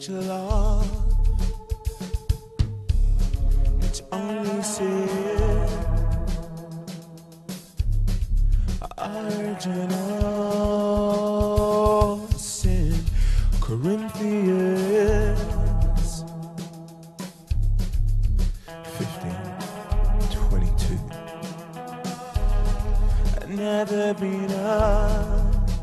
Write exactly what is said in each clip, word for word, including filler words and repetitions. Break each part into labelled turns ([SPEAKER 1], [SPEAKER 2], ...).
[SPEAKER 1] such a lot. It's only sin. Original sin. Corinthians fifteen twenty-two. Never been a,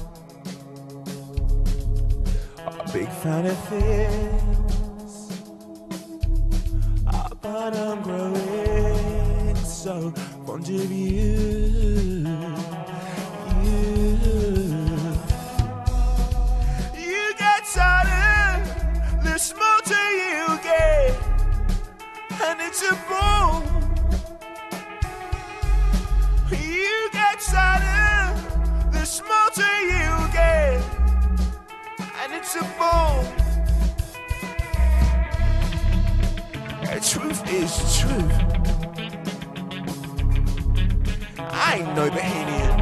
[SPEAKER 1] a big fan of things, uh, but I'm growing so fond of you. You, you get tired, the smarter you get, and it's a bore. You get sadder, the smarter you get, and it's a bore. The truth is truth. I ain't no bohemian.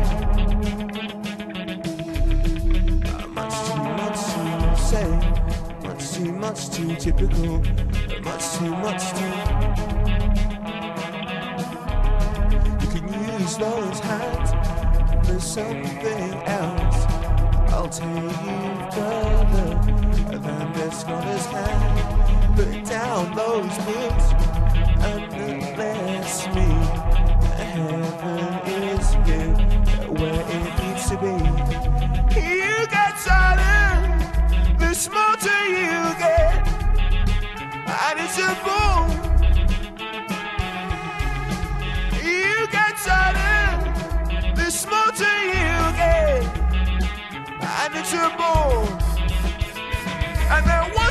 [SPEAKER 1] Uh, much too much to say, much too much too typical, much too much too. Use those hands for something else. I'll take you further than the scholar's hand. Put down those books and bless me. Heaven is here, where it needs to be. You get tired, the smarter you get, and it's a bore. The smarter you get, and it's a bore. And then